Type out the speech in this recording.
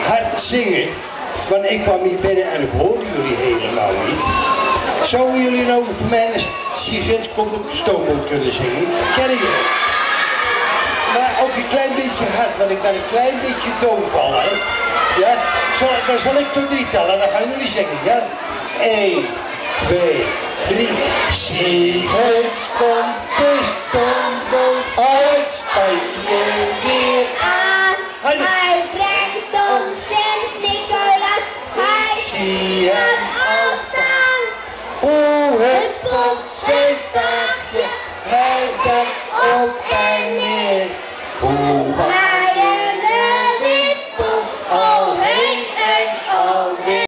hard zingen. Want ik kwam hier binnen en ik hoorde jullie helemaal niet. Zouden jullie nou voor mij eens Sigins komt op de stoomboot kunnen zingen? Kennen jullie het? Maar ook een klein beetje hard, want ik ben een klein beetje doof al, hè? Ja? Dan zal ik tot 3 tellen en dan gaan jullie zingen, ja? 1, 2, 3. Sigins komt de stoomboot uit Spanje weer aan. Hij brengt ons Sint-Nicolaas, hij zie hem al staan. Hoe het pot zijn